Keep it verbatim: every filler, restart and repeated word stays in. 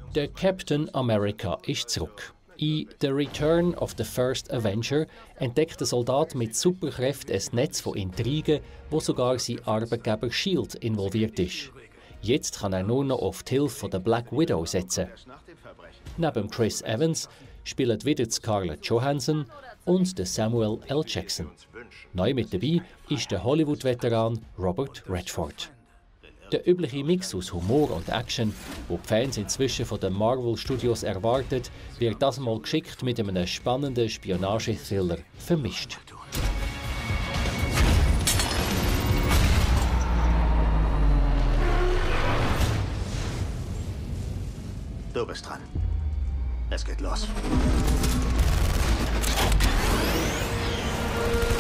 Der Captain America ist zurück. In «The Return of the First Avenger» entdeckt der Soldat mit Superkräften ein Netz von Intrigen, wo sogar sein Arbeitgeber Shield involviert ist. Jetzt kann er nur noch auf die Hilfe der Black Widow setzen. Neben Chris Evans spielen wieder Scarlett Johansson und Samuel L. Jackson. Neu mit dabei ist der Hollywood-Veteran Robert Redford. Der übliche Mix aus Humor und Action, wo die Fans inzwischen von den Marvel Studios erwartet, wird das mal geschickt mit einem spannenden Spionage-Thriller vermischt. Du bist dran. Es geht los.